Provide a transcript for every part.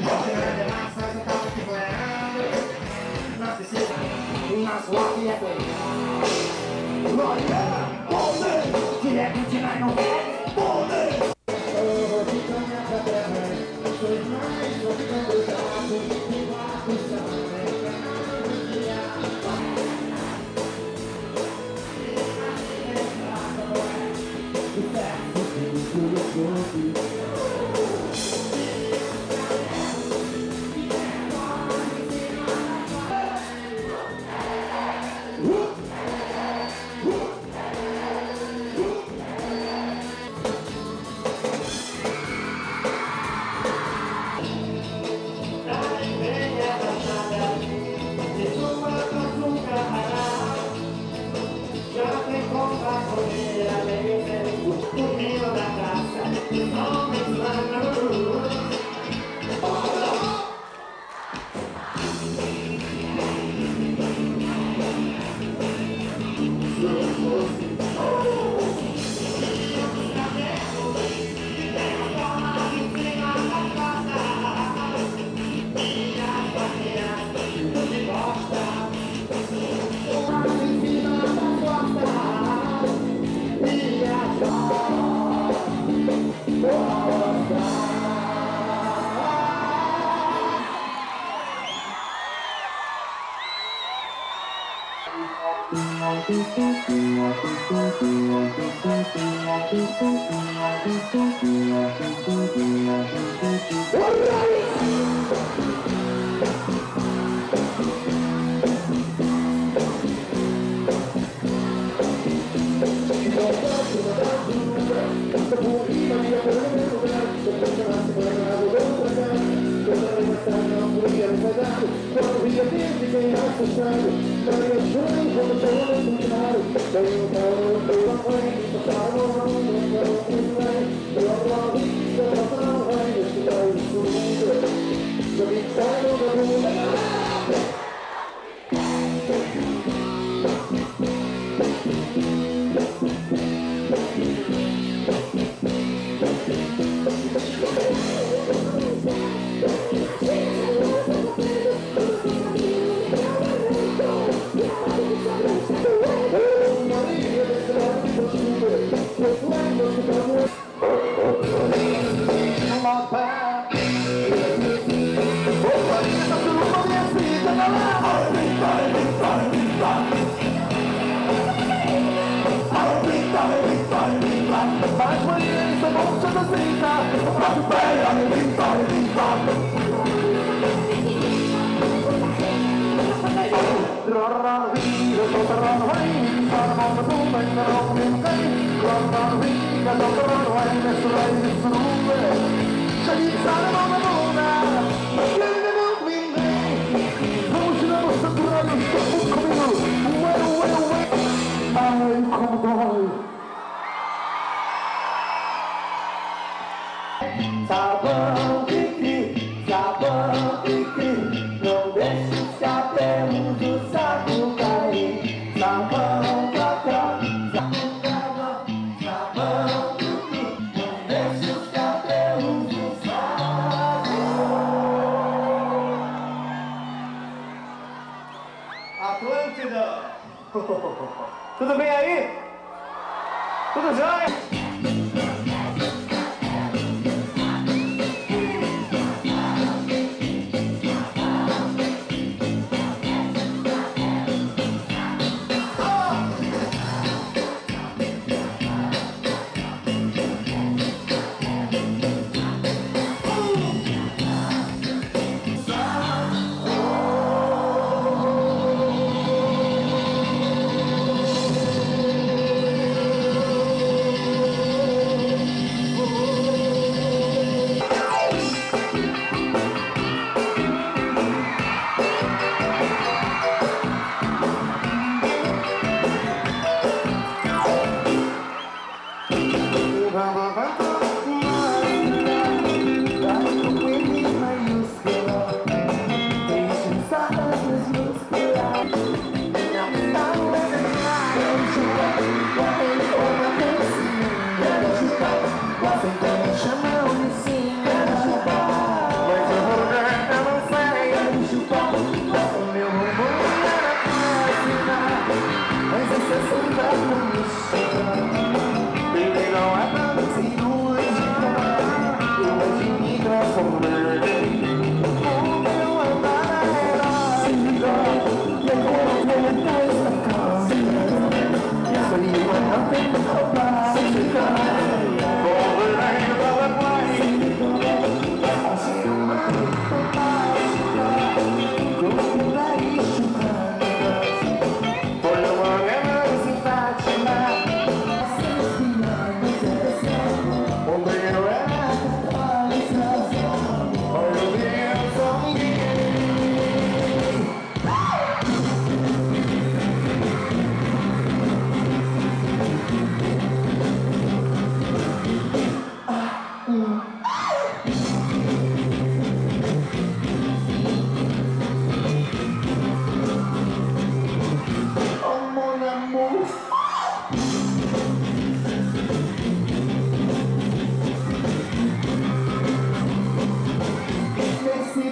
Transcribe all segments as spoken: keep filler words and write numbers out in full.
Uma suave é bem. Glória, poder, que é continuar não é poder. Eu vou te caminhar pra terra, sois mais, vou ficando chato, e quatro são quando via desde quem assustado, daí eu chorei quando chorei no cenário, daí eu falo, eu apanhei, passaram a mão, eu quero que vai, eu aplaudo, eu passo vai, eu te dou isso tudo, eu me saio da rua. Mas when it's the most of the things I to pay on the things on the things on Run vida, solta run away, run on the boom and the rock in the Run run vida, solta run away, that's the way it's the room. So you started on the moon now, living the moon with me. Como se não fosse durando o tempo comigo, well, well, well. Ai, como dói. Sabão de cri, sabão de cri, não deixe os cabelos do saco cair. Sabão pra cá, sabão, sabão de cri, não deixe os cabelos do saco. Atlântida! Tudo bem aí? Tudo jóia?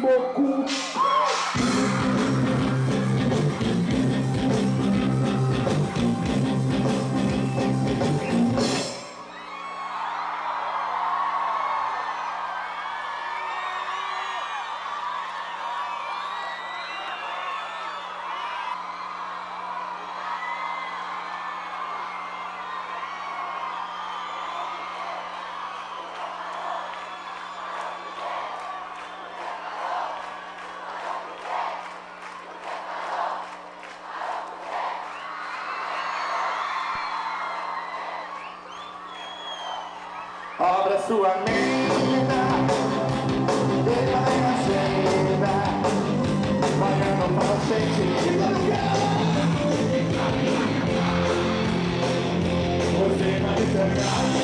beaucoup. Abra sua mente e vai na cena, pagando para frente. Você vai enxergar.